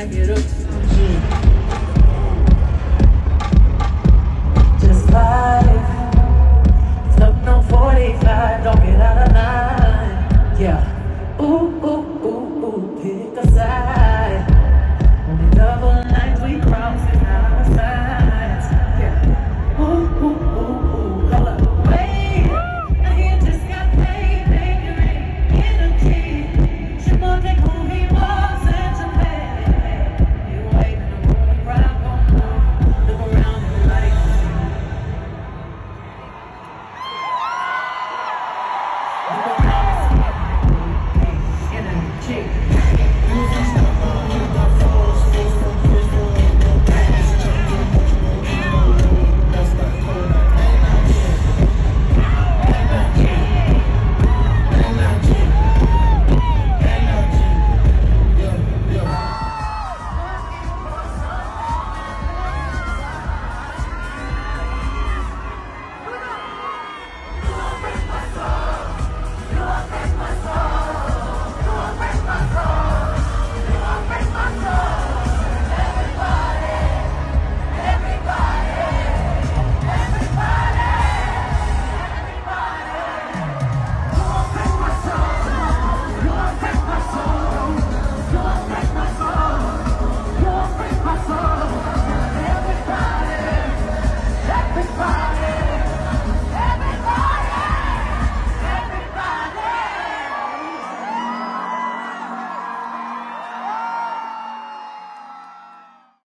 back it up. Just life. Stuck no 45, don't get out of line. Yeah. Ooh, ooh, ooh, ooh, pick a side. Only double lines we cross is our sides. Yeah. Ooh, ooh, ooh, ooh, hold up. Wait, I hear just got paid, baby, energy. She more than who he was and to pay. You wait in the room, the crowd gon' move. Look around and like. Look around and see energy.